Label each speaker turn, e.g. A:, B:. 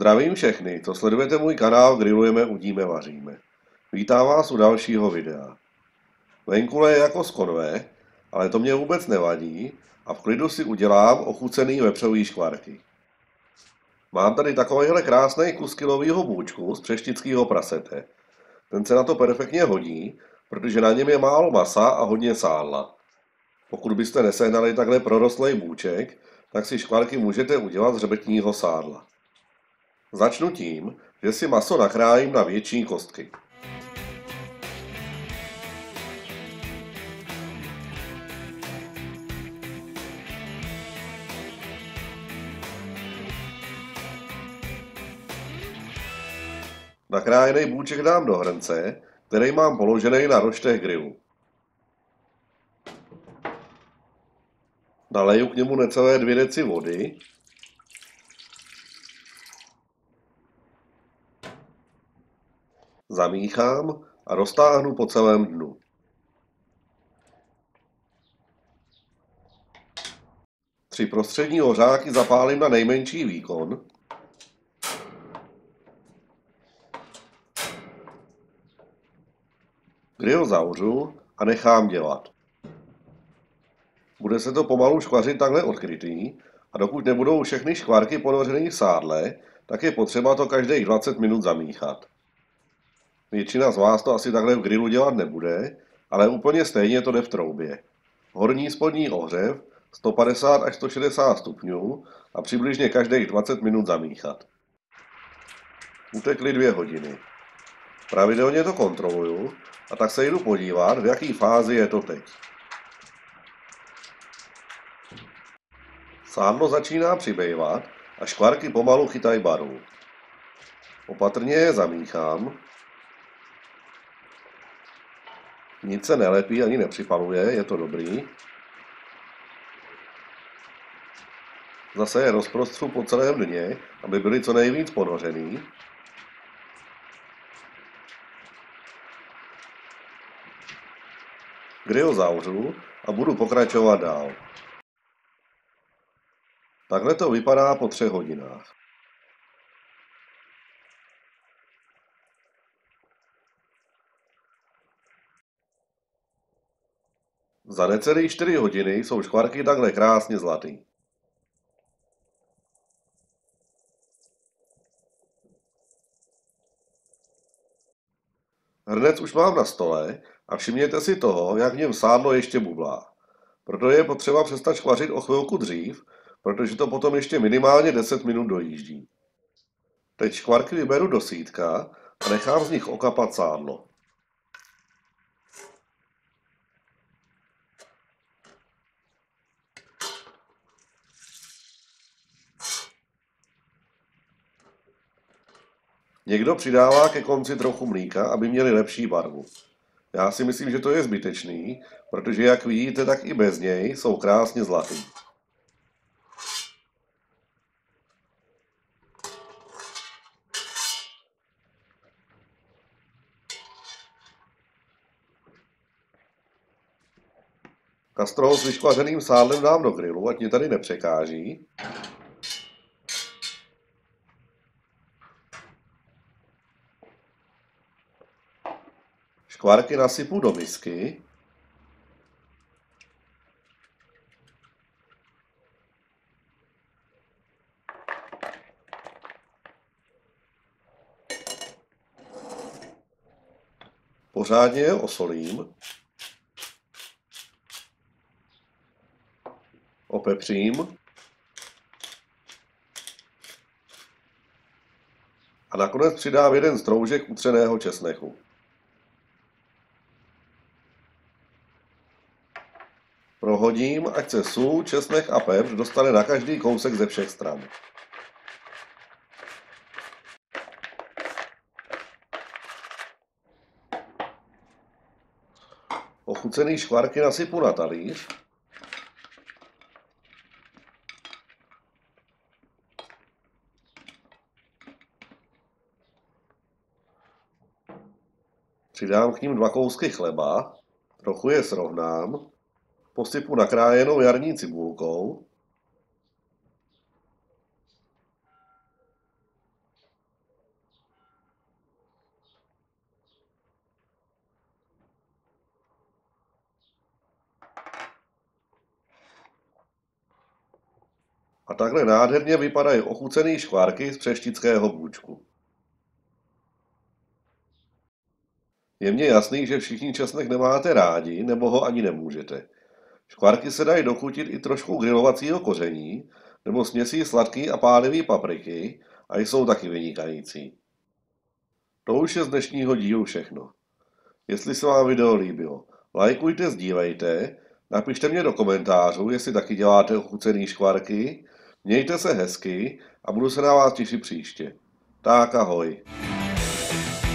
A: Zdravím všechny, co sledujete můj kanál Grillujeme, udíme, vaříme. Vítám vás u dalšího videa. Venku je jako z konve, ale to mě vůbec nevadí a v klidu si udělám ochucený vepřový škvarky. Mám tady takovýhle krásný kus kilovýho bůčku z přeštického prasete. Ten se na to perfektně hodí, protože na něm je málo masa a hodně sádla. Pokud byste nesehnali takhle prorostlý bůček, tak si škvarky můžete udělat z hřbetního sádla. Začnu tím, že si maso nakrájím na větší kostky. Nakrájený bůček dám do hrnce, který mám položený na roštech grilu. Naleju k němu necelé 2 deci vody. Zamíchám a roztáhnu po celém dnu. Tři prostřední hořáky zapálím na nejmenší výkon. Grill zavřu a nechám dělat. Bude se to pomalu škvařit takhle odkrytý a dokud nebudou všechny škvarky ponořený v sádle, tak je potřeba to každých 20 minut zamíchat. Většina z vás to asi takhle v grilu dělat nebude, ale úplně stejně to jde v troubě. Horní spodní ohřev 150 až 160 stupňů a přibližně každých 20 minut zamíchat. Utekly 2 hodiny. Pravidelně to kontroluju a tak se jdu podívat, v jaký fázi je to teď. Sádlo začíná přibývat a škvarky pomalu chytají barvu. Opatrně je zamíchám. Nic se nelepí ani nepřipaluje, je to dobrý. Zase je rozprostřu po celém dně, aby byly co nejvíc ponořený. Grill zavřu a budu pokračovat dál. Takhle to vypadá po 3 hodinách. Za necelé 4 hodiny jsou škvarky takhle krásně zlatý. Hrnec už mám na stole a všimněte si toho, jak v něm sádlo ještě bublá. Proto je potřeba přestat škvařit o chvilku dřív, protože to potom ještě minimálně 10 minut dojíždí. Teď škvarky vyberu do sýtka a nechám z nich okapat sádlo. Někdo přidává ke konci trochu mlíka, aby měli lepší barvu. Já si myslím, že to je zbytečný, protože jak vidíte, tak i bez něj jsou krásně zlatý. Kastrol s vyškvařeným sádlem dám do grilu, ať mě tady nepřekáží. Škvarky nasypu do misky. Pořádně je osolím. Opepřím. A nakonec přidám 1 stroužek utřeného česnechu. Prohodím, ať se sůl, česnek a pepř dostane na každý kousek ze všech stran. Ochucený škvarky nasypu na talíř. Přidám k nim 2 kousky chleba, trochu je srovnám, posypu nakrájenou jarní cibulkou. A takhle nádherně vypadají ochucený škvárky z přeštického bůčku. Je mně jasný, že všichni česnek nemáte rádi, nebo ho ani nemůžete. Škvárky se dají dochutit i trošku grilovacího koření, nebo směsí sladký a pálivý papriky a jsou taky vynikající. To už je z dnešního dílu všechno. Jestli se vám video líbilo, lajkujte, sdílejte, napište mě do komentářů, jestli taky děláte ochucený škvárky, mějte se hezky a budu se na vás těšit příště. Tak ahoj.